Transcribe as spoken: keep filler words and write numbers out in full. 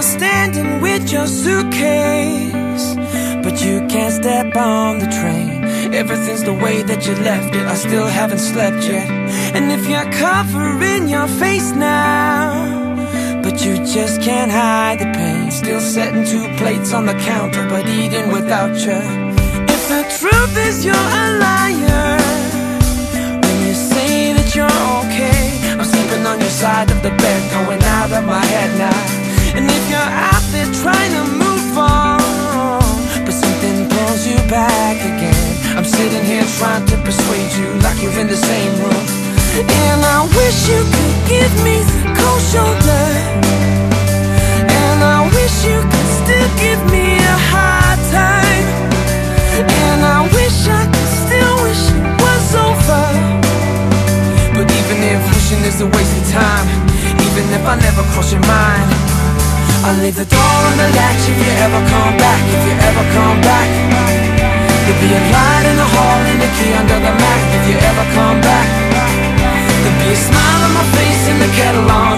you're standing with your suitcase, but you can't step on the train. Everything's the way that you left it, I still haven't slept yet. And if you're covering your face now, but you just can't hide the pain, still setting two plates on the counter, but eating without you. If the truth is you're a liar when you say that you're okay, I'm sleeping on your side of the bed, going out of my head now. And if you're out there trying to move on, but something pulls you back again, I'm sitting here trying to persuade you like you're in the same room. And I wish you could give me the cold shoulder, and I wish you could still give me a hard time, and I wish I could still wish it was over. But even if wishing is a waste of time, even if I never cross your mind, I'll leave the door on the latch if you ever come back, if you ever come back. There'll be a light in the hall and a key under the mat if you ever come back. There'll be a smile on my face and the kettle on,